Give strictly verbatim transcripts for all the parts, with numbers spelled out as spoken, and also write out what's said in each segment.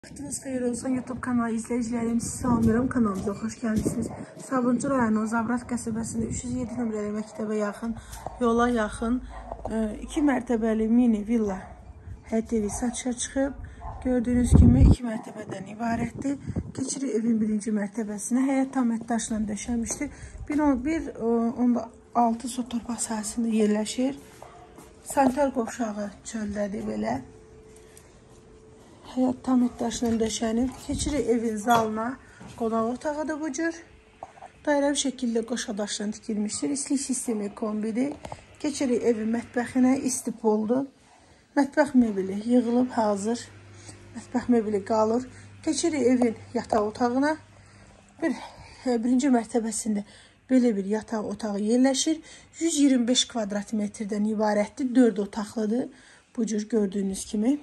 Vaxtınız xeyir olsun YouTube kanalı izləyicilərim, sizi salamlayıram, kanalımıza xoş gəldiniz. Sabunçu rayonu Zabrat qəsəbəsində üç yüz yeddi nömrəli məktəbə yaxın, yola yaxın iki mərtəbəli mini villa həyət evi satışa çıxıb. Gördüyünüz kimi iki mərtəbədən ibarətdir. Keçirik evin birinci mərtəbəsinə. Həyət tam daşla döşənmişdir. bir nöqtə altı sot torpaq sahəsində yerləşir. Sanitar qovşağı çöldədir belə. Həyat tam daşla döşənib. Keçirik evin zalına. Qonaq otağı da bu cür. Dairəvi şəkildə qoşa daşla tikilmişdir. İstilik sistemi kombidir. Keçirik evin mətbəxinə. İsti poldur. Mətbəx mebeli yığılıb hazır. Mətbəx mebeli qalır. Keçirik evin yataq otağına. Bir, birinci mərtəbəsində belə bir yataq otağı yerləşir. yüz iyirmi beş kvadrat metrdən ibarətdir. dörd otaqlıdır. Bu cür gördüyünüz kimi.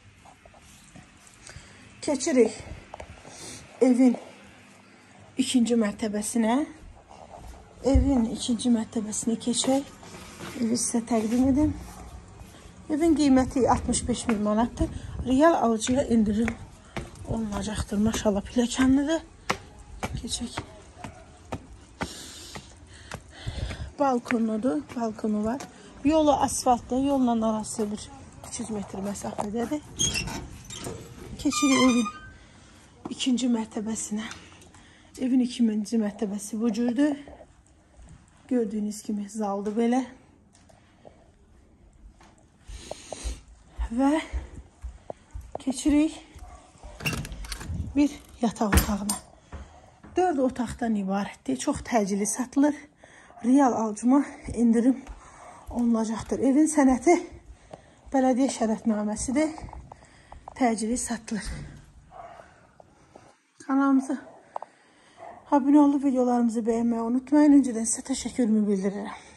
Keçirik evin ikinci mərtəbəsinə. Evin ikinci mərtəbəsinə keçək. Evi sizə təqdim edim. Evin qiyməti altmış beş min manatdır. Real alıcıya indirim olunacaqdır. Maşallah pilləkənlidir. Keçək. Balkonudur. Balkonu var. Yolu asfaltda. Yolla arası bir üç yüz metr məsafədədir. Keçirik evin ikinci mərtəbəsinə. Evin ikinci mərtəbəsi bu cürdür. Gördüyünüz kimi zaldır belə. Və keçirik bir yataq otağına. dörd otaqdan ibarətdir. Çox təcili satılır. Real alıcıma indirim olunacaqdır. Evin sənəti bələdiyyə şərəfnaməsidir. Təcili satılır. Kanalımıza abunə olub videolarımızı bəyənməyi unutmayın. Öncədən sizə təşəkkürümü bildirirəm.